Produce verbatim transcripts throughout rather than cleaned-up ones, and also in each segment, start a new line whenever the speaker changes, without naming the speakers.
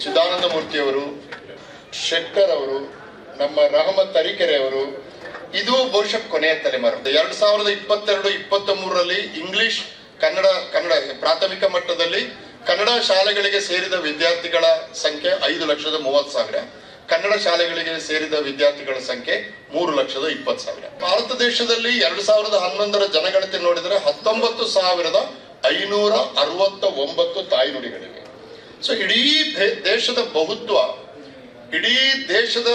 ಚಿದಾನಂದ ಮೂರ್ತಿಯವರು, ಶೆಟ್ಟರ್ ಅವರು, ನಮ್ಮ ರಹಮತ್ ತರೀಕೆರೆ ಅವರು, ಇದು ಬಹುಶಃ ಕೊನೆಯ ತಲೆಮಾರು. ಎರಡ್ ಸಾವಿರದ ಇಪ್ಪತ್ತೆರಡು ಇಪ್ಪತ್ತ್ ಮೂರರಲ್ಲಿ ಇಂಗ್ಲಿಷ್ ಕನ್ನಡ ಕನ್ನಡ ಪ್ರಾಥಮಿಕ ಮಟ್ಟದಲ್ಲಿ ಕನ್ನಡ ಶಾಲೆಗಳಿಗೆ ಸೇರಿದ ವಿದ್ಯಾರ್ಥಿಗಳ ಸಂಖ್ಯೆ ಐದು ಲಕ್ಷದ ಮೂವತ್ತು ಸಾವಿರ, ಕನ್ನಡ ಶಾಲೆಗಳಿಗೆ ಸೇರಿದ ವಿದ್ಯಾರ್ಥಿಗಳ ಸಂಖ್ಯೆ ಮೂರು ಲಕ್ಷದ ಇಪ್ಪತ್ತು ಸಾವಿರ. ಭಾರತ ದೇಶದಲ್ಲಿ ಎರಡ್ ಸಾವಿರದ ಹನ್ನೊಂದರ ಜನಗಣತಿ ನೋಡಿದರೆ ಹತ್ತೊಂಬತ್ತು ಸಾವಿರದ ಐನೂರ ಅರವತ್ತ ಒಂಬತ್ತು ತಾಯ್ನುಡಿಗಳಿವೆ. ಸೊ ಇಡೀ ದೇಶದ ಬಹುತ್ವ, ಇಡೀ ದೇಶದ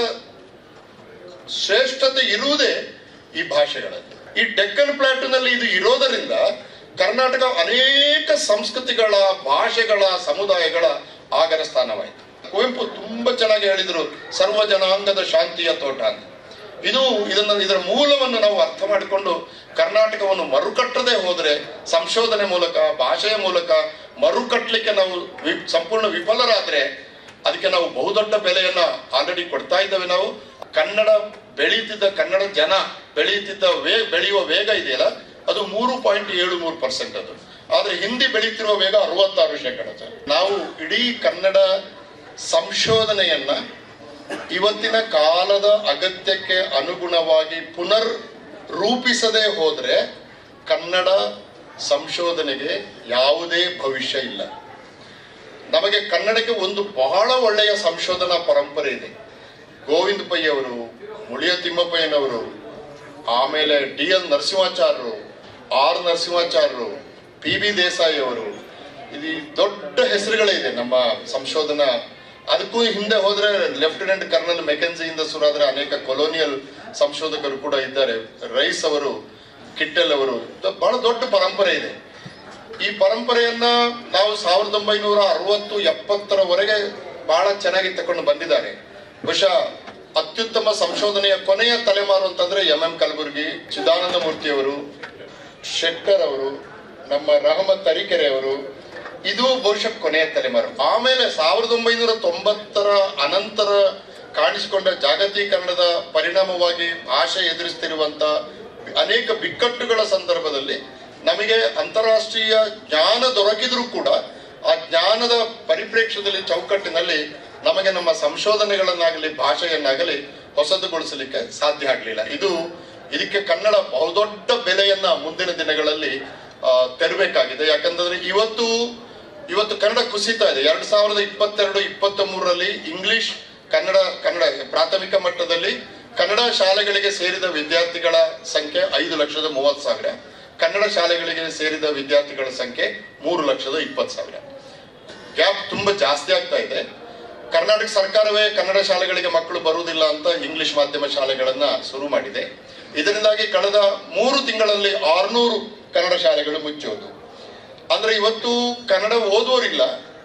ಶ್ರೇಷ್ಠತೆ ಇರುವುದೇ ಈ ಭಾಷೆಗಳಲ್ಲಿ. ಈ ಡೆಕ್ಕನ್ ಪ್ಲಾಟೂನಲ್ಲಿ ಇದು ಇರೋದರಿಂದ ಕರ್ನಾಟಕ ಅನೇಕ ಸಂಸ್ಕೃತಿಗಳ, ಭಾಷೆಗಳ, ಸಮುದಾಯಗಳ ಆಗರ ಸ್ಥಾನವಾಯಿತು. ಕುವೆಂಪು ತುಂಬಾ ಚೆನ್ನಾಗಿ ಹೇಳಿದ್ರು, ಸರ್ವ ಜನಾಂಗದ ಶಾಂತಿಯ ತೋಟ ಅಂತ. ಇದು ಇದನ್ನ ಇದರ ಮೂಲವನ್ನು ನಾವು ಅರ್ಥ ಮಾಡಿಕೊಂಡು ಕರ್ನಾಟಕವನ್ನು ಮರುಕಟ್ಟದೆ ಹೋದ್ರೆ, ಸಂಶೋಧನೆ ಮೂಲಕ, ಭಾಷೆಯ ಮೂಲಕ ಮರುಕಟ್ಟಲಿಕ್ಕೆ ನಾವು ಸಂಪೂರ್ಣ ವಿಫಲರಾದ್ರೆ ಅದಕ್ಕೆ ನಾವು ಬಹುದೊಡ್ಡ ಬೆಲೆಯನ್ನ ಆಲ್ರೆಡಿ ಕೊಡ್ತಾ ಇದ್ದೇವೆ. ನಾವು ಕನ್ನಡ ಬೆಳೀತಿದ್ದ, ಕನ್ನಡ ಜನ ಬೆಳೀತಿದ್ದ ವೇ ಬೆಳೆಯುವ ವೇಗ ಇದೆಯಲ್ಲ, ಅದು ಮೂರು ಪಾಯಿಂಟ್ ಏಳು ಮೂರು ಪರ್ಸೆಂಟ್ ಅದು. ಆದ್ರೆ ಹಿಂದಿ ಬೆಳೀತಿರುವ ವೇಗ ಅರವತ್ತಾರು ಶೇಕಡ. ನಾವು ಇಡೀ ಕನ್ನಡ ಸಂಶೋಧನೆಯನ್ನ ಇವತ್ತಿನ ಕಾಲದ ಅಗತ್ಯಕ್ಕೆ ಅನುಗುಣವಾಗಿ ಪುನರ್ ರೂಪಿಸದೆ ಹೋದ್ರೆ ಕನ್ನಡ ಸಂಶೋಧನೆಗೆ ಯಾವುದೇ ಭವಿಷ್ಯ ಇಲ್ಲ. ನಮಗೆ ಕನ್ನಡಕ್ಕೆ ಒಂದು ಬಹಳ ಒಳ್ಳೆಯ ಸಂಶೋಧನಾ ಪರಂಪರೆ ಇದೆ. ಗೋವಿಂದ ಪೈ ಅವರು, ಮುಳಿಯ ತಿಮ್ಮಪ್ಪಯ್ಯನವರು, ಆಮೇಲೆ ಡಿ ಎಲ್ ನರಸಿಂಹಾಚಾರ್ಯರು, ಆರ್ ನರಸಿಂಹಾಚಾರ್ಯರು, ಪಿ ಬಿ ದೇಸಾಯಿ ಅವರು, ಇದು ದೊಡ್ಡ ಹೆಸರುಗಳಿದೆ ನಮ್ಮ ಸಂಶೋಧನಾ. ಅದಕ್ಕೂ ಹಿಂದೆ ಹೋದ್ರೆ ಲೆಫ್ಟಿನೆಂಟ್ ಕರ್ನಲ್ ಮೆಕೆನ್ಸಿಯಿಂದ ಶುರುವಾದ್ರೆ ಅನೇಕ ಕೊಲೋನಿಯಲ್ ಸಂಶೋಧಕರು ಕೂಡ ಇದ್ದಾರೆ. ರೈಸ್ ಅವರು, ಕಿಟ್ಟೆಲ್ ಅವರು, ಬಹಳ ದೊಡ್ಡ ಪರಂಪರೆ ಇದೆ. ಈ ಪರಂಪರೆಯನ್ನ ನಾವು ಸಾವಿರದ ಒಂಬೈನೂರ ಅರವತ್ತು ಎಪ್ಪತ್ತರವರೆಗೆ ಬಹಳ ಚೆನ್ನಾಗಿ ತಕೊಂಡು ಬಂದಿದ್ದಾರೆ. ಬಹುಶಃ ಅತ್ಯುತ್ತಮ ಸಂಶೋಧನೆಯ ಕೊನೆಯ ತಲೆಮಾರು ಅಂತಂದ್ರೆ ಎಂ ಎಂ ಕಲಬುರ್ಗಿ, ಚಿದಾನಂದ ಮೂರ್ತಿಯವರು, ಶೆಟ್ಟರ್ ಅವರು, ನಮ್ಮ ರಹಮತ್ ತರೀಕೆರೆ ಅವರು, ಇದು ಬಹುಶಃ ಕೊನೆಯ ತಲೆಮಾರು. ಆಮೇಲೆ ಸಾವಿರದ ಒಂಬೈನೂರ ತೊಂಬತ್ತರ ಅನಂತರ ಕಾಣಿಸಿಕೊಂಡ ಜಾಗತೀಕರಣದ ಪರಿಣಾಮವಾಗಿ ಭಾಷೆ ಎದುರಿಸ್ತಿರುವಂತ ಅನೇಕ ಬಿಕ್ಕಟ್ಟುಗಳ ಸಂದರ್ಭದಲ್ಲಿ ನಮಗೆ ಅಂತಾರಾಷ್ಟ್ರೀಯ ಜ್ಞಾನ ದೊರಕಿದ್ರೂ ಕೂಡ ಆ ಜ್ಞಾನದ ಪರಿಪ್ರೇಕ್ಷ್ಯದಲ್ಲಿ, ಚೌಕಟ್ಟಿನಲ್ಲಿ ನಮಗೆ ನಮ್ಮ ಸಂಶೋಧನೆಗಳನ್ನಾಗಲಿ ಭಾಷೆಯನ್ನಾಗಲಿ ಹೊಸದುಗೊಳಿಸಲಿಕ್ಕೆ ಸಾಧ್ಯ ಆಗಲಿಲ್ಲ. ಇದು ಇದಕ್ಕೆ ಕನ್ನಡ ಬಹುದೊಡ್ಡ ಬೆಲೆಯನ್ನ ಮುಂದಿನ ದಿನಗಳಲ್ಲಿ ಅಹ್ ತೆರಬೇಕಾಗಿದೆ. ಯಾಕಂತಂದ್ರೆ ಇವತ್ತು ಇವತ್ತು ಕನ್ನಡ ಕುಸಿತಾ ಇದೆ. ಎರಡ್ ಸಾವಿರದ ಇಪ್ಪತ್ತೆರಡು ಇಪ್ಪತ್ತ್ ಮೂರರಲ್ಲಿ ಇಂಗ್ಲಿಷ್ ಕನ್ನಡ ಕನ್ನಡ ಪ್ರಾಥಮಿಕ ಮಟ್ಟದಲ್ಲಿ ಕನ್ನಡ ಶಾಲೆಗಳಿಗೆ ಸೇರಿದ ವಿದ್ಯಾರ್ಥಿಗಳ ಸಂಖ್ಯೆ ಐದು ಲಕ್ಷದ ಮೂವತ್ತು ಸಾವಿರ, ಕನ್ನಡ ಶಾಲೆಗಳಿಗೆ ಸೇರಿದ ವಿದ್ಯಾರ್ಥಿಗಳ ಸಂಖ್ಯೆ ಮೂರು ಲಕ್ಷದ ಇಪ್ಪತ್ತು ಸಾವಿರ. ಗ್ಯಾಪ್ ತುಂಬಾ ಜಾಸ್ತಿ ಆಗ್ತಾ ಇದೆ. ಕರ್ನಾಟಕ ಸರ್ಕಾರವೇ ಕನ್ನಡ ಶಾಲೆಗಳಿಗೆ ಮಕ್ಕಳು ಬರುವುದಿಲ್ಲ ಅಂತ ಇಂಗ್ಲಿಷ್ ಮಾಧ್ಯಮ ಶಾಲೆಗಳನ್ನ ಶುರು ಮಾಡಿದೆ. ಇದರಿಂದಾಗಿ ಕಳೆದ ಮೂರು ತಿಂಗಳಲ್ಲಿ ಆರ್ನೂರು ಕನ್ನಡ ಶಾಲೆಗಳು ಮುಚ್ಚೋದು. ಅಂದ್ರೆ ಇವತ್ತು ಕನ್ನಡ ಓದುವರಿಲ್ಲ.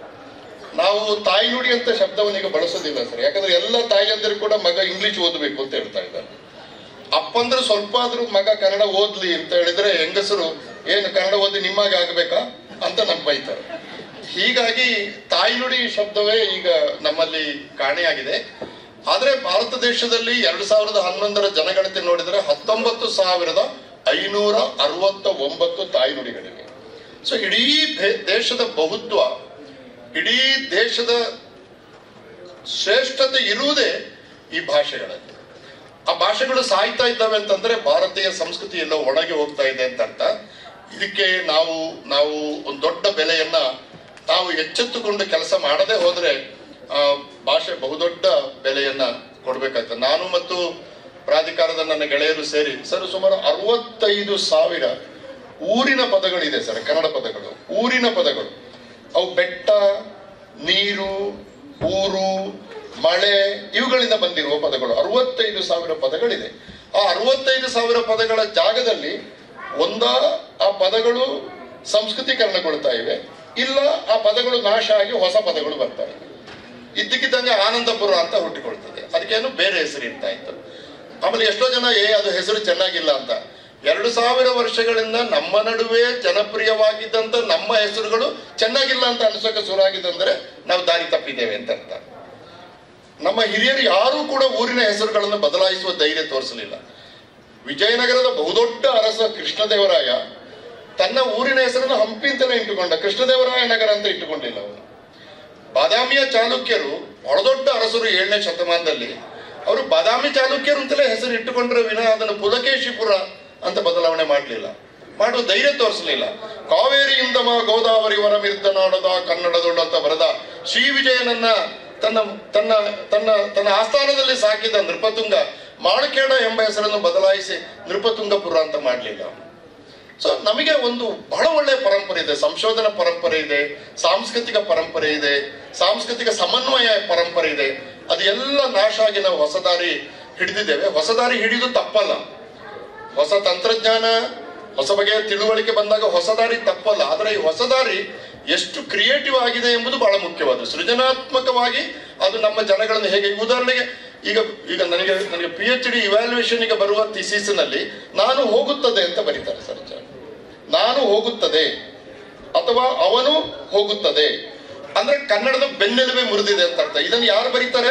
ನಾವು ತಾಯ್ನುಡಿ ಅಂತ ಶಬ್ದವನ್ನು ಈಗ ಬಳಸೋದಿಲ್ಲ ಸರ್. ಯಾಕಂದ್ರೆ ಎಲ್ಲ ತಾಯಿಯಂದಿರು ಕೂಡ ಮಗ ಇಂಗ್ಲಿಷ್ ಓದಬೇಕು ಅಂತ ಹೇಳ್ತಾ ಇದ್ದಾರೆ. ಅಪ್ಪಂದ್ರೆ ಸ್ವಲ್ಪ ಆದ್ರೂ ಮಗ ಕನ್ನಡ ಓದ್ಲಿ ಅಂತ ಹೇಳಿದ್ರೆ ಹೆಂಗಸರು ಏನು ಕನ್ನಡ ಓದಿ ನಿಮ್ಮಾಗೆ ಆಗ್ಬೇಕಾ ಅಂತ ನಮ್ ಬೈತಾರೆ. ಹೀಗಾಗಿ ತಾಯ್ನುಡಿ ಶಬ್ದವೇ ಈಗ ನಮ್ಮಲ್ಲಿ ಕಾಣೆಯಾಗಿದೆ. ಆದ್ರೆ ಭಾರತ ದೇಶದಲ್ಲಿ ಎರಡ್ ಸಾವಿರದ ಹನ್ನೊಂದರ ಜನಗಣತಿ ನೋಡಿದರೆ ಹತ್ತೊಂಬತ್ತು ಸಾವಿರದ ಐನೂರ ಅರವತ್ತ ಒಂಬತ್ತು ತಾಯ್ನುಡಿಗಳಿವೆ. ಸೊ ಇಡೀ ದೇಶದ ಬಹುತ್ವ, ಇಡೀ ದೇಶದ ಶ್ರೇಷ್ಠತೆ ಇರುವುದೇ ಈ ಭಾಷೆಗಳಲ್ಲಿ. ಆ ಭಾಷೆಗಳು ಸಾಯ್ತಾ ಇದ್ದಾವೆ ಅಂತಂದ್ರೆ ಭಾರತೀಯ ಸಂಸ್ಕೃತಿ ಎಲ್ಲ ಒಳಗೆ ಹೋಗ್ತಾ ಇದೆ ಅಂತ ಅರ್ಥ. ಇದಕ್ಕೆ ನಾವು ನಾವು ಒಂದು ದೊಡ್ಡ ಬೆಲೆಯನ್ನ ನಾವು ಎಚ್ಚೆತ್ತುಕೊಂಡು ಕೆಲಸ ಮಾಡದೆ ಹೋದ್ರೆ ಆ ಭಾಷೆ ಬಹುದೊಡ್ಡ ಬೆಲೆಯನ್ನ ಕೊಡ್ಬೇಕಾಗ್ತದೆ. ನಾನು ಮತ್ತು ಪ್ರಾಧಿಕಾರದ ನನ್ನ ಗೆಳೆಯರು ಸೇರಿ ಸರ್ ಸುಮಾರು ಅರವತ್ತೈದು ಸಾವಿರ ಊರಿನ ಪದಗಳಿದೆ ಸರ್, ಕನ್ನಡ ಪದಗಳು, ಊರಿನ ಪದಗಳು. ಅವು ಬೆಟ್ಟ, ನೀರು, ಊರು, ಮಳೆ ಇವುಗಳಿಂದ ಬಂದಿರುವ ಪದಗಳು. ಅರವತ್ತೈದು ಸಾವಿರ ಪದಗಳಿದೆ. ಆ ಅರವತ್ತೈದು ಸಾವಿರ ಪದಗಳ ಜಾಗದಲ್ಲಿ ಒಂದ ಆ ಪದಗಳು ಸಂಸ್ಕೃತೀಕರಣಗೊಳ್ತಾ ಇವೆ, ಇಲ್ಲ ಆ ಪದಗಳು ನಾಶ ಆಗಿ ಹೊಸ ಪದಗಳು ಬರ್ತಾರೆ. ಇದ್ದಕ್ಕಿದ್ದಂಗೆ ಆನಂದಪುರ ಅಂತ ಹುಟ್ಟಿಕೊಳ್ತದೆ. ಅದಕ್ಕೇನು ಬೇರೆ ಹೆಸರು ಇರ್ತಾ ಇತ್ತು. ಆಮೇಲೆ ಎಷ್ಟೋ ಜನ ಏ ಅದು ಹೆಸರು ಚೆನ್ನಾಗಿಲ್ಲ ಅಂತ. ಎರಡು ಸಾವಿರ ವರ್ಷಗಳಿಂದ ನಮ್ಮ ನಡುವೆ ಜನಪ್ರಿಯವಾಗಿದ್ದಂತ ನಮ್ಮ ಹೆಸರುಗಳು ಚೆನ್ನಾಗಿಲ್ಲ ಅಂತ ಅನ್ಸೋಕೆ ಶುರುವಾಗಿದ್ದಂದ್ರೆ ನಾವು ದಾರಿ ತಪ್ಪಿದ್ದೇವೆ ಅಂತ ಅರ್ಥ. ನಮ್ಮ ಹಿರಿಯರು ಯಾರೂ ಕೂಡ ಊರಿನ ಹೆಸರುಗಳನ್ನು ಬದಲಾಯಿಸುವ ಧೈರ್ಯ ತೋರಿಸಲಿಲ್ಲ. ವಿಜಯನಗರದ ಬಹುದೊಡ್ಡ ಅರಸ ಕೃಷ್ಣದೇವರಾಯ ತನ್ನ ಊರಿನ ಹೆಸರನ್ನು ಹಂಪಿ ಅಂತಲೇ ಇಟ್ಟುಕೊಂಡ, ಕೃಷ್ಣದೇವರಾಯ ನಗರ ಅಂತ ಇಟ್ಟುಕೊಂಡಿಲ್ಲ ಅವನು. ಬಾದಾಮಿಯ ಚಾಲುಕ್ಯರು ಬಹಳ ದೊಡ್ಡ ಅರಸರು ಏಳನೇ ಶತಮಾನದಲ್ಲಿ. ಅವರು ಬಾದಾಮಿ ಚಾಲುಕ್ಯರು ಅಂತಲೇ ಹೆಸರು ಇಟ್ಟುಕೊಂಡ್ರೆ ವಿನಃ ಅದನ್ನು ಪುಲಕೇಶಿಪುರ ಅಂತ ಬದಲಾವಣೆ ಮಾಡಲಿಲ್ಲ, ಮಾಡುವ ಧೈರ್ಯ ತೋರಿಸಲಿಲ್ಲ. ಕಾವೇರಿಯಿಂದ ಮಾ ಗೋದಾವರಿ ವರಮಿರ್ದ ನಾಡದ ಕನ್ನಡದೊಡ್ಡ ಅಂತ ಬರೆದ ಶ್ರೀ ವಿಜಯನನ್ನ ತನ್ನ ತನ್ನ ತನ್ನ ತನ್ನ ಆಸ್ಥಾನದಲ್ಲಿ ಸಾಕಿದ ನೃಪತುಂಗ ಮಾಳಕೇಡ ಎಂಬ ಹೆಸರನ್ನು ಬದಲಾಯಿಸಿ ನೃಪತುಂಗಪುರ ಅಂತ ಮಾಡಲಿಲ್ಲ. ಸೊ ನಮಗೆ ಒಂದು ಬಹಳ ಒಳ್ಳೆಯ ಪರಂಪರೆ ಇದೆ, ಸಂಶೋಧನಾ ಪರಂಪರೆ ಇದೆ, ಸಾಂಸ್ಕೃತಿಕ ಪರಂಪರೆ ಇದೆ, ಸಾಂಸ್ಕೃತಿಕ ಸಮನ್ವಯ ಪರಂಪರೆ ಇದೆ. ಅದೆಲ್ಲ ನಾಶ ಆಗಿ ನಾವು ಹೊಸ ದಾರಿ ಹಿಡಿದಿದ್ದೇವೆ. ಹೊಸ ದಾರಿ ಹಿಡಿದು ತಪ್ಪಲ್ಲ. ಹೊಸ ತಂತ್ರಜ್ಞಾನ, ಹೊಸ ಬಗೆಯ ತಿಳುವಳಿಕೆ ಬಂದಾಗ ಹೊಸ ದಾರಿ ತಪ್ಪಲ್ಲ. ಆದರೆ ಈ ಹೊಸ ದಾರಿ ಎಷ್ಟು ಕ್ರಿಯೇಟಿವ್ ಆಗಿದೆ ಎಂಬುದು ಬಹಳ ಮುಖ್ಯವಾದ. ಸೃಜನಾತ್ಮಕವಾಗಿ ಅದು ನಮ್ಮ ಜನಗಳನ್ನು ಹೇಗೆ, ಉದಾಹರಣೆಗೆ ಈಗ ಈಗ ನನಗೆ ನನಗೆ ಪಿ ಎಚ್ ಡಿ ಇವ್ಯಾಲ್ಯೂಯೇಷನ್ಗೆ ಬರುವ ಥಿಸಿಸ್ನಲ್ಲಿ ನಾನು ಹೋಗುತ್ತದೆ ಅಂತ ಬರೀತಾರೆ ಸರ್. ನಾನು ಹೋಗುತ್ತದೆ ಅಥವಾ ಅವನು ಹೋಗುತ್ತದೆ ಅಂದ್ರೆ ಕನ್ನಡದ ಬೆನ್ನೆಲುಬೆ ಮುರಿದಿದೆ ಅಂತ ಅರ್ಥ. ಇದನ್ನು ಯಾರು ಬರೀತಾರೆ?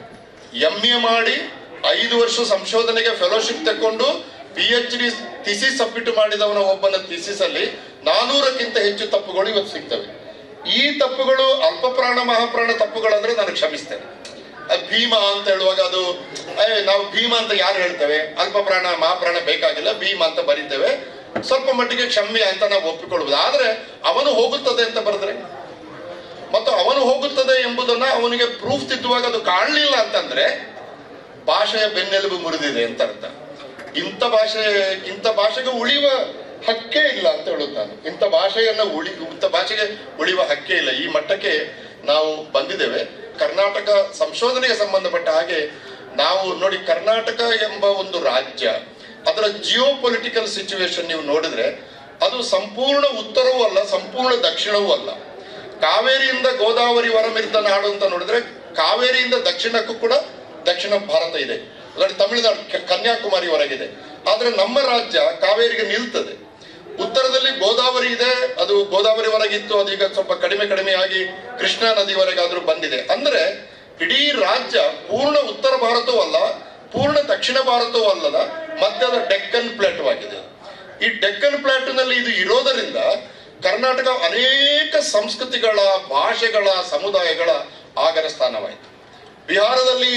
ಎಂ ಎ ಮಾಡಿ ಐದು ವರ್ಷ ಸಂಶೋಧನೆಗೆ ಫೆಲೋಶಿಪ್ ತಕೊಂಡು P H D thesis submit ಮಾಡಿದವನ ಒಬ್ಬನ ಥಿಸಿಸ್ ಅಲ್ಲಿ ನಾನೂರಕ್ಕಿಂತ ಹೆಚ್ಚು ತಪ್ಪುಗಳು ಇವತ್ತು ಸಿಗ್ತವೆ. ಈ ತಪ್ಪುಗಳು ಅಲ್ಪ ಪ್ರಾಣ ಮಹಾಪ್ರಾಣ ತಪ್ಪುಗಳಂದ್ರೆ ನಾನು ಕ್ಷಮಿಸ್ತೇನೆ. ಅದು ಭೀಮ ಅಂತ ಹೇಳುವಾಗ ಅದು ನಾವು ಭೀಮ ಅಂತ ಯಾರು ಹೇಳ್ತೇವೆ? ಅಲ್ಪ ಪ್ರಾಣ ಮಹಾಪ್ರಾಣ ಬೇಕಾಗಿಲ್ಲ, ಭೀಮ ಅಂತ ಬರೀತೇವೆ, ಸ್ವಲ್ಪ ಮಟ್ಟಿಗೆ ಕ್ಷಮ್ಯ ಅಂತ ನಾವು ಒಪ್ಪಿಕೊಳ್ಳಬಹುದು. ಆದ್ರೆ ಅವನು ಹೋಗುತ್ತದೆ ಅಂತ ಬರೆದ್ರೆ ಮತ್ತು ಅವನು ಹೋಗುತ್ತದೆ ಎಂಬುದನ್ನ ಅವನಿಗೆ ಪ್ರೂಫ್ ತಿದ್ದುವಾಗ ಅದು ಕಾಣಲಿಲ್ಲ ಅಂತಂದ್ರೆ ಭಾಷೆಯ ಬೆನ್ನೆಲುಬು ಮುರಿದಿದೆ ಅಂತ ಅರ್ಥ. ಇಂಥ ಭಾಷೆ ಇಂಥ ಭಾಷೆಗೆ ಉಳಿಯುವ ಹಕ್ಕೇ ಇಲ್ಲ ಅಂತ ಹೇಳುದು ನಾನು. ಇಂಥ ಭಾಷೆಯನ್ನ ಉಳಿ ಇಂಥ ಭಾಷೆಗೆ ಉಳಿಯುವ ಹಕ್ಕೇ ಇಲ್ಲ. ಈ ಮಟ್ಟಕ್ಕೆ ನಾವು ಬಂದಿದ್ದೇವೆ. ಕರ್ನಾಟಕ ಸಂಶೋಧನೆಗೆ ಸಂಬಂಧಪಟ್ಟ ಹಾಗೆ ನಾವು ನೋಡಿ, ಕರ್ನಾಟಕ ಎಂಬ ಒಂದು ರಾಜ್ಯ, ಅದರ ಜಿಯೋ ಪೊಲಿಟಿಕಲ್ ಸಿಚುವೇಶನ್ ನೀವು ನೋಡಿದ್ರೆ ಅದು ಸಂಪೂರ್ಣ ಉತ್ತರವೂ ಅಲ್ಲ, ಸಂಪೂರ್ಣ ದಕ್ಷಿಣವೂ ಅಲ್ಲ. ಕಾವೇರಿಯಿಂದ ಗೋದಾವರಿ ವರಮಿರ್ದ ನಾಡು ಅಂತ ನೋಡಿದ್ರೆ ಕಾವೇರಿಯಿಂದ ದಕ್ಷಿಣಕ್ಕೂ ಕೂಡ ದಕ್ಷಿಣ ಭಾರತ ಇದೆ, ತಮಿಳುನಾಡು ಕನ್ಯಾಕುಮಾರಿವರೆಗಿದೆ. ಆದ್ರೆ ನಮ್ಮ ರಾಜ್ಯ ಕಾವೇರಿಗೆ ನಿಲ್ತದೆ. ಉತ್ತರದಲ್ಲಿ ಗೋದಾವರಿ ಇದೆ, ಅದು ಗೋದಾವರಿವರೆಗಿತ್ತು, ಅದೀಗ ಸ್ವಲ್ಪ ಕಡಿಮೆ ಕಡಿಮೆ ಆಗಿ ಕೃಷ್ಣಾ ನದಿವರೆಗಾದ್ರೂ ಬಂದಿದೆ. ಅಂದ್ರೆ ಇಡೀ ರಾಜ್ಯ ಪೂರ್ಣ ಉತ್ತರ ಭಾರತವೂ ಅಲ್ಲ, ಪೂರ್ಣ ದಕ್ಷಿಣ ಭಾರತವೂ ಅಲ್ಲದ ಮಧ್ಯದ ಡೆಕ್ಕನ್ ಪ್ಲೇಟುವಾಗಿದೆ. ಈ ಡೆಕ್ಕನ್ ಪ್ಲೇಟಿನಲ್ಲಿ ಇದು ಇರೋದರಿಂದ ಕರ್ನಾಟಕ ಅನೇಕ ಸಂಸ್ಕೃತಿಗಳ, ಭಾಷೆಗಳ, ಸಮುದಾಯಗಳ ಆಗರ ಸ್ಥಾನವಾಯಿತು. ಬಿಹಾರದಲ್ಲಿ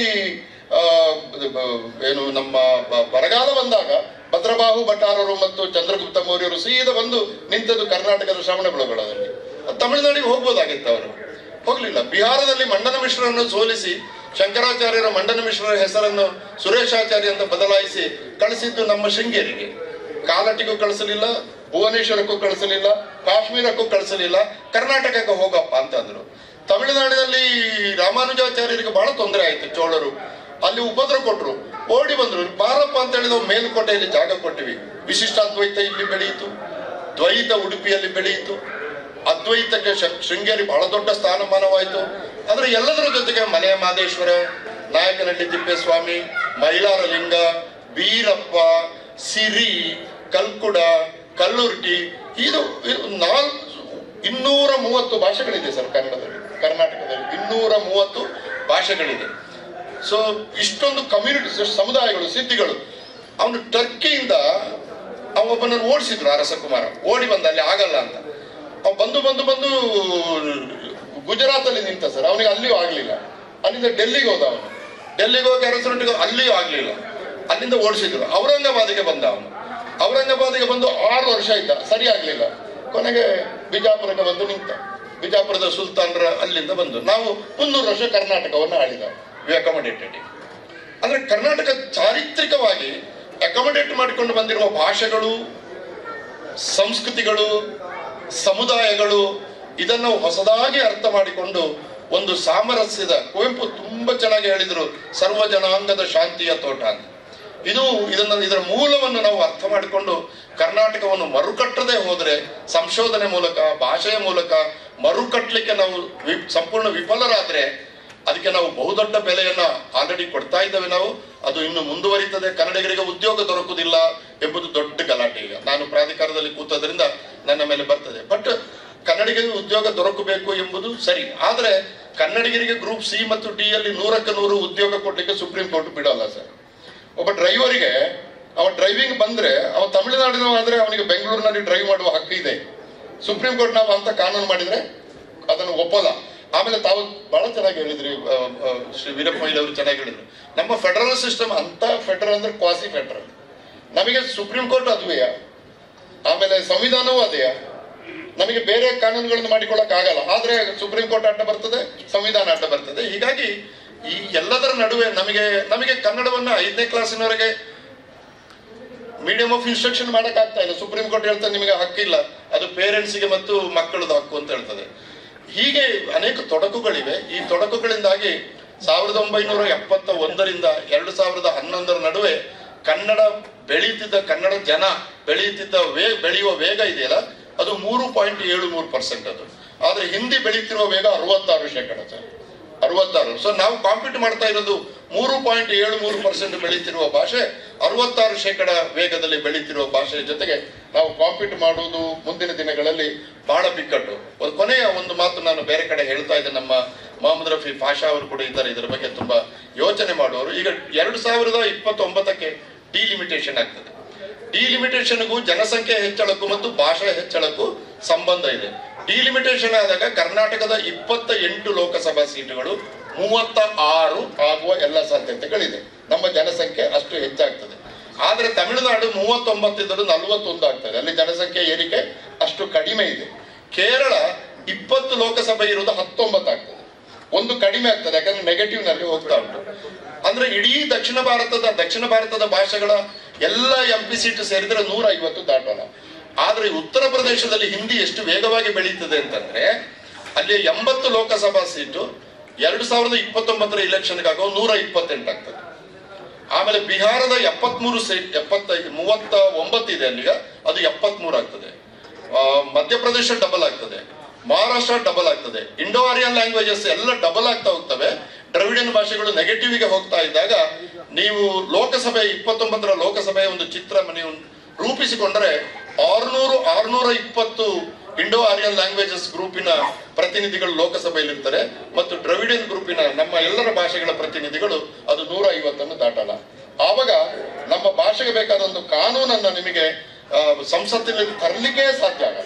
ಏನು ನಮ್ಮ ಬರಗಾಲ ಬಂದಾಗ ಭದ್ರಬಾಹು ಭಟ್ಟಾರರು ಮತ್ತು ಚಂದ್ರಗುಪ್ತ ಮೌರ್ಯರು ಸೀದಾ ಬಂದು ನಿಂತದ್ದು ಕರ್ನಾಟಕದ ಶ್ರವಣ ಬೆಳಗೊಳದಲ್ಲಿ. ತಮಿಳುನಾಡಿಗೆ ಹೋಗ್ಬೋದಾಗಿತ್ತು, ಅವರು ಹೋಗ್ಲಿಲ್ಲ. ಬಿಹಾರದಲ್ಲಿ ಮಂಡನ ಮಿಶ್ರರನ್ನು ಸೋಲಿಸಿ ಶಂಕರಾಚಾರ್ಯರ ಮಂಡನ ಮಿಶ್ರರ ಹೆಸರನ್ನು ಸುರೇಶಾಚಾರ್ಯ ಅಂತ ಬದಲಾಯಿಸಿ ಕಳಿಸಿದ್ದು ನಮ್ಮ ಶೃಂಗೇರಿಗೆ. ಕಾಲಟಿಗೂ ಕಳಿಸಲಿಲ್ಲ, ಭುವನೇಶ್ವರಕ್ಕೂ ಕಳಿಸಲಿಲ್ಲ, ಕಾಶ್ಮೀರಕ್ಕೂ ಕಳಿಸಲಿಲ್ಲ, ಕರ್ನಾಟಕಕ್ಕೆ ಹೋಗಪ್ಪ ಅಂತಂದ್ರು. ತಮಿಳುನಾಡಿನಲ್ಲಿ ರಾಮಾನುಜಾಚಾರ್ಯರಿಗೆ ಬಹಳ ತೊಂದರೆ ಆಯ್ತು. ಚೋಳರು ಅಲ್ಲಿ ಉಪದ್ರ ಕೊಟ್ರು, ಓಡಿ ಬಂದ್ರು. ಬಾರಪ್ಪ ಅಂತ ಹೇಳಿದ ಮೇಲ್ಕೋಟೆಯಲ್ಲಿ ಜಾಗ ಕೊಟ್ಟಿವಿ. ವಿಶಿಷ್ಟಾದ್ವೈತ ಇಲ್ಲಿ ಬೆಳೆಯಿತು, ದ್ವೈತ ಉಡುಪಿಯಲ್ಲಿ ಬೆಳೆಯಿತು, ಅದ್ವೈತಕ್ಕೆ ಶೃಂಗೇರಿ ಬಹಳ ದೊಡ್ಡ ಸ್ಥಾನಮಾನವಾಯಿತು. ಆದ್ರೆ ಎಲ್ಲದರ ಜೊತೆಗೆ ಮಲೆಯ ಮಾದೇಶ್ವರ, ನಾಯಕನಹಳ್ಳಿ ತಿಪ್ಪೇಸ್ವಾಮಿ, ಮೈಲಾರ ಲಿಂಗ, ಬೀರಪ್ಪ, ಸಿರಿ, ಕಲ್ಕುಡ, ಕಲ್ಲುರ್ಟಿ, ಇದು ನಾಲ್ಕು ಇನ್ನೂರ ಮೂವತ್ತು ಭಾಷೆಗಳಿದೆ ಸರ್ ಕನ್ನಡದಲ್ಲಿ. ಕರ್ನಾಟಕದಲ್ಲಿ ಇನ್ನೂರ ಮೂವತ್ತು ಭಾಷೆಗಳಿದೆ. ಸೊ ಇಷ್ಟೊಂದು ಕಮ್ಯುನಿಟಿ, ಸಮುದಾಯಗಳು, ಸಿದ್ಧಿಗಳು. ಅವನು ಟರ್ಕಿಯಿಂದ ಅವನೊಬ್ಬನನ್ನು ಓಡಿಸಿದ್ರು, ಅರಸಕುಮಾರ ಓಡಿ ಬಂದ, ಅಲ್ಲಿ ಆಗಲ್ಲ ಅಂತ. ಅವ್ ಬಂದು ಬಂದು ಬಂದು ಗುಜರಾತ್ ಅಲ್ಲಿ ನಿಂತ ಸರ್. ಅವನಿಗೆ ಅಲ್ಲಿಯೂ ಆಗ್ಲಿಲ್ಲ. ಅಲ್ಲಿಂದ ಡೆಲ್ಲಿಗೆ ಹೋದ ಅವನು. ಡೆಲ್ಲಿಗೆ ಹೋಗಿ ಅರಸರೊಟ್ಟಿಗೆ ಅಲ್ಲಿಯೂ ಆಗ್ಲಿಲ್ಲ. ಅಲ್ಲಿಂದ ಓಡಿಸಿದ್ರು. ಔರಂಗಾಬಾದಿಗೆ ಬಂದ ಅವನು. ಔರಂಗಾಬಾದಿಗೆ ಬಂದು ಆರು ವರ್ಷ ಆಯ್ತ, ಸರಿ ಆಗ್ಲಿಲ್ಲ. ಕೊನೆಗೆ ಬಿಜಾಪುರಕ್ಕೆ ಬಂದು ನಿಂತ. ಬಿಜಾಪುರದ ಸುಲ್ತಾನರ ಅಲ್ಲಿಂದ ಬಂದು ನಾವು ಮುನ್ನೂರು ವರ್ಷ ಕರ್ನಾಟಕವನ್ನು ಆಳಿದ. We accommodated. ಅಂದ್ರೆ ಕರ್ನಾಟಕ ಚಾರಿತ್ರಿಕವಾಗಿ ಅಕಾಮಡೇಟ್ ಮಾಡಿಕೊಂಡು ಬಂದಿರುವ ಭಾಷೆಗಳು, ಸಂಸ್ಕೃತಿಗಳು, ಸಮುದಾಯಗಳು, ಇದನ್ನು ಹೊಸದಾಗಿ ಅರ್ಥ ಮಾಡಿಕೊಂಡು ಒಂದು ಸಾಮರಸ್ಯದ, ಕುವೆಂಪು ತುಂಬಾ ಚೆನ್ನಾಗಿ ಹೇಳಿದ್ರು, ಸರ್ವ ಜನಾಂಗದ ಶಾಂತಿಯ ತೋಟ ಅಂತ. ಇದು ಇದನ್ನ ಇದರ ಮೂಲವನ್ನು ನಾವು ಅರ್ಥ ಮಾಡಿಕೊಂಡು ಕರ್ನಾಟಕವನ್ನು ಮರುಕಟ್ಟದೆ ಹೋದ್ರೆ, ಸಂಶೋಧನೆ ಮೂಲಕ, ಭಾಷೆಯ ಮೂಲಕ ಮರುಕಟ್ಟಲಿಕ್ಕೆ ನಾವು ವಿ ಸಂಪೂರ್ಣ ವಿಫಲರಾದ್ರೆ ಅದಕ್ಕೆ ನಾವು ಬಹುದೊಡ್ಡ ಬೆಲೆಯನ್ನ ಆಲ್ರೆಡಿ ಕೊಡ್ತಾ ಇದ್ದೇವೆ ನಾವು. ಅದು ಇನ್ನು ಮುಂದುವರಿತದೆ. ಕನ್ನಡಿಗರಿಗೆ ಉದ್ಯೋಗ ದೊರಕುವುದಿಲ್ಲ ಎಂಬುದು ದೊಡ್ಡ ಗಲಾಟೆ. ಈಗ ನಾನು ಪ್ರಾಧಿಕಾರದಲ್ಲಿ ಕೂತದ್ರಿಂದ ನನ್ನ ಮೇಲೆ ಬರ್ತದೆ. ಬಟ್ ಕನ್ನಡಿಗರಿಗೆ ಉದ್ಯೋಗ ದೊರಕಬೇಕು ಎಂಬುದು ಸರಿ. ಆದ್ರೆ ಕನ್ನಡಿಗರಿಗೆ ಗ್ರೂಪ್ ಸಿ ಮತ್ತು ಡಿ ಅಲ್ಲಿ ನೂರಕ್ಕೆ ನೂರು ಉದ್ಯೋಗ ಕೊಡ್ಲಿಕ್ಕೆ ಸುಪ್ರೀಂ ಕೋರ್ಟ್ ಬಿಡೋಲ್ಲ ಸರ್. ಒಬ್ಬ ಡ್ರೈವರಿಗೆ ಅವ ಡ್ರೈವಿಂಗ್ ಬಂದ್ರೆ ಅವ ತಮಿಳುನಾಡಿನ ಆದ್ರೆ ಅವನಿಗೆ ಬೆಂಗಳೂರಿನಲ್ಲಿ ಡ್ರೈವ್ ಮಾಡುವ ಹಕ್ಕು ಇದೆ. ಸುಪ್ರೀಂ ಕೋರ್ಟ್ ನಾವು ಅಂತ ಕಾನೂನು ಮಾಡಿದ್ರೆ ಅದನ್ನು ಒಪ್ಪಲ್ಲ. ಆಮೇಲೆ ತಾವು ಬಹಳ ಚೆನ್ನಾಗಿ ಹೇಳಿದ್ರಿ, ಶ್ರೀ ವೀರಪ್ಪ ಮೊಯ್ಲಿ ಅವರು ಚೆನ್ನಾಗಿ ಹೇಳಿದ್ರು. ನಮ್ಮ ಫೆಡರಲ್ ಸಿಸ್ಟಮ್ ಅಂತ ಫೆಡರಲ್ ಅಂದ್ರೆ ಕ್ವಾಸಿ ಫೆಡರಲ್. ನಮಗೆ ಸುಪ್ರೀಂ ಕೋರ್ಟ್ ಅದುವೆಯಾ, ಆಮೇಲೆ ಸಂವಿಧಾನವೂ ಅದೇಯಾ? ನಮಗೆ ಬೇರೆ ಕಾನೂನುಗಳನ್ನು ಮಾಡಿಕೊಳ್ಳಕ್ ಆಗಲ್ಲ, ಆದ್ರೆ ಸುಪ್ರೀಂ ಕೋರ್ಟ್ ಅಡ್ಡ ಬರ್ತದೆ, ಸಂವಿಧಾನ ಅಡ್ಡ ಬರ್ತದೆ. ಹೀಗಾಗಿ ಈ ಎಲ್ಲದರ ನಡುವೆ ನಮಗೆ ನಮಗೆ ಕನ್ನಡವನ್ನ ಐದನೇ ಕ್ಲಾಸಿನವರೆಗೆ ಮೀಡಿಯಂ ಆಫ್ ಇನ್ಸ್ಟ್ರಕ್ಷನ್ ಮಾಡಕ್ ಆಗ್ತಾ ಇಲ್ಲ. ಸುಪ್ರೀಂ ಕೋರ್ಟ್ ಹೇಳ್ತದೆ ನಿಮಗೆ ಹಕ್ಕಿಲ್ಲ, ಅದು ಪೇರೆಂಟ್ಸ್ಗೆ ಮತ್ತು ಮಕ್ಕಳದ ಹಕ್ಕು ಅಂತ ಹೇಳ್ತದೆ. ಹೀಗೆ ಅನೇಕ ತೊಡಕುಗಳಿವೆ. ಈ ತೊಡಕುಗಳಿಂದಾಗಿ ಸಾವಿರದ ಒಂಬೈನೂರ ಎಪ್ಪತ್ತ ಒಂದರಿಂದ ಎರಡು ಸಾವಿರದ ಹನ್ನೊಂದರ ನಡುವೆ ಕನ್ನಡ ಬೆಳೀತಿದ್ದ ಕನ್ನಡ ಜನ ಬೆಳೆಯುತ್ತಿದ್ದ ವೇ ಬೆಳೆಯುವ ವೇಗ ಇದೆಯಲ್ಲ, ಅದು ಮೂರು ಪಾಯಿಂಟ್ ಏಳು ಮೂರು ಪರ್ಸೆಂಟ್ ಅದು. ಆದ್ರೆ ಹಿಂದಿ ಬೆಳೀತಿರುವ ವೇಗ ಅರವತ್ತಾರು ಶೇಕಡ ಸರ್, ಅರವತ್ತಾರು. ಸೊ ನಾವು ಕಾಂಪೀಟ್ ಮಾಡ್ತಾ ಇರೋದು ಮೂರು ಪಾಯಿಂಟ್ ಏಳು ಮೂರು ಪರ್ಸೆಂಟ್ ಬೆಳೀತಿರುವ ಭಾಷೆ ಅರವತ್ತಾರು ಶೇಕಡ ವೇಗದಲ್ಲಿ ಬೆಳೀತಿರುವ ಭಾಷೆಯ ಜೊತೆಗೆ ನಾವು ಕಾಂಪೀಟ್ ಮಾಡುವುದು ಮುಂದಿನ ದಿನಗಳಲ್ಲಿ ಬಹಳ ಬಿಕ್ಕಟ್ಟು. ಒಂದು ಕೊನೆಯ ಒಂದು ಮಾತು ನಾನು ಬೇರೆ ಕಡೆ ಹೇಳ್ತಾ ಇದ್ದೆ, ನಮ್ಮ ಮೊಹಮ್ಮದ್ ರಫಿ ಪಾಷಾ ಅವರು ಕೂಡ ಇದ್ದಾರೆ ಇದರ ಬಗ್ಗೆ ತುಂಬಾ ಯೋಚನೆ ಮಾಡುವವರು. ಈಗ ಎರಡು ಸಾವಿರದ ಇಪ್ಪತ್ತೊಂಬತ್ತಕ್ಕೆ ಡಿಲಿಮಿಟೇಷನ್ ಆಗ್ತದೆ. ಡಿಲಿಮಿಟೇಷನ್ಗೂ ಜನಸಂಖ್ಯೆ ಹೆಚ್ಚಳಕ್ಕೂ ಮತ್ತು ಭಾಷಾ ಹೆಚ್ಚಳಕ್ಕೂ ಸಂಬಂಧ ಇದೆ. ಡಿಲಿಮಿಟೇಷನ್ ಆದಾಗ ಕರ್ನಾಟಕದ ಇಪ್ಪತ್ತ ಎಂಟು ಲೋಕಸಭಾ ಸೀಟುಗಳು ಮೂವತ್ತ ಆರು ಆಗುವ ಎಲ್ಲ ಸಾಧ್ಯತೆಗಳಿದೆ. ನಮ್ಮ ಜನಸಂಖ್ಯೆ ಅಷ್ಟು ಹೆಚ್ಚಾಗ್ತದೆ. ಆದ್ರೆ ತಮಿಳುನಾಡು ಮೂವತ್ತೊಂಬತ್ತಿದ್ದರೂ ನಲವತ್ತೊಂದು ಆಗ್ತದೆ, ಅಲ್ಲಿ ಜನಸಂಖ್ಯೆ ಏರಿಕೆ ಅಷ್ಟು ಕಡಿಮೆ ಇದೆ. ಕೇರಳ ಇಪ್ಪತ್ತು ಲೋಕಸಭೆ ಇರುವುದು ಹತ್ತೊಂಬತ್ತು ಆಗ್ತದೆ, ಒಂದು ಕಡಿಮೆ ಆಗ್ತದೆ, ಯಾಕಂದ್ರೆ ನೆಗೆಟಿವ್ ನಲ್ಲಿ ಹೋಗ್ತಾ ಉಂಟು. ಅಂದ್ರೆ ಇಡೀ ದಕ್ಷಿಣ ಭಾರತದ ದಕ್ಷಿಣ ಭಾರತದ ಭಾಷೆಗಳ ಎಲ್ಲ ಎಂ ಪಿ ಸೀಟು ಸೇರಿದ್ರೆ ನೂರ ಐವತ್ತು ದಾಟೋಣ. ಆದ್ರೆ ಉತ್ತರ ಪ್ರದೇಶದಲ್ಲಿ ಹಿಂದಿ ಎಷ್ಟು ವೇಗವಾಗಿ ಬೆಳೀತದೆ ಅಂತಂದ್ರೆ ಅಲ್ಲಿ ಎಂಬತ್ತು ಲೋಕಸಭಾ ಸೀಟು ಎರಡು ಸಾವಿರದ ಇಪ್ಪತ್ತೊಂಬತ್ತರ ಇಲೆಕ್ಷನ್ಗಾಗೋ ನೂರ ಇಪ್ಪತ್ತೆಂಟು ಆಗ್ತದೆ. ಆಮೇಲೆ ಬಿಹಾರದ ಎಪ್ಪತ್ಮೂರು ಸೀಟ್ ಎಪ್ಪತ್ತೈದು ಮೂವತ್ತ ಒಂಬತ್ತಿದೆ ಅಲ್ಲಿಗ, ಅದು ಎಪ್ಪತ್ಮೂರು ಆಗ್ತದೆ. ಮಧ್ಯಪ್ರದೇಶ ಡಬಲ್ ಆಗ್ತದೆ, ಮಹಾರಾಷ್ಟ್ರ ಡಬಲ್ ಆಗ್ತದೆ. ಇಂಡೋ ಆರಿಯನ್ ಲ್ಯಾಂಗ್ವೇಜಸ್ ಎಲ್ಲ ಡಬಲ್ ಆಗ್ತಾ ಹೋಗ್ತವೆ. ದ್ರವಿಡಿಯನ್ ಭಾಷೆಗಳು ನೆಗೆಟಿವ್ ಗೆ ಹೋಗ್ತಾ ಇದ್ದಾಗ ನೀವು ಲೋಕಸಭೆ ಇಪ್ಪತ್ತೊಂಬತ್ತರ ಲೋಕಸಭೆಯ ಒಂದು ಚಿತ್ರ ನೀವು ರೂಪಿಸಿಕೊಂಡರೆ ಆರ್ನೂರು ಆರ್ನೂರ ಇಪ್ಪತ್ತು ಇಂಡೋ ಆರಿಯನ್ ಲ್ಯಾಂಗ್ವೇಜಸ್ ಗ್ರೂಪಿನ ಪ್ರತಿನಿಧಿಗಳು ಲೋಕಸಭೆಯಲ್ಲಿ ಇರ್ತಾರೆ ಮತ್ತು ದ್ರವಿಡಿಯನ್ ಗ್ರೂಪಿನ ನಮ್ಮ ಎಲ್ಲರ ಭಾಷೆಗಳ ಪ್ರತಿನಿಧಿಗಳು ಅದು ನೂರ ಐವತ್ತನ್ನು ದಾಟಲ್ಲ. ಆವಾಗ ನಮ್ಮ ಭಾಷೆಗೆ ಬೇಕಾದ ಒಂದು ಕಾನೂನನ್ನ ನಿಮಗೆ ಸಂಸತ್ತಿನಲ್ಲಿ ತರಲಿಕ್ಕೆ ಸಾಧ್ಯ ಆಗಲ್ಲ.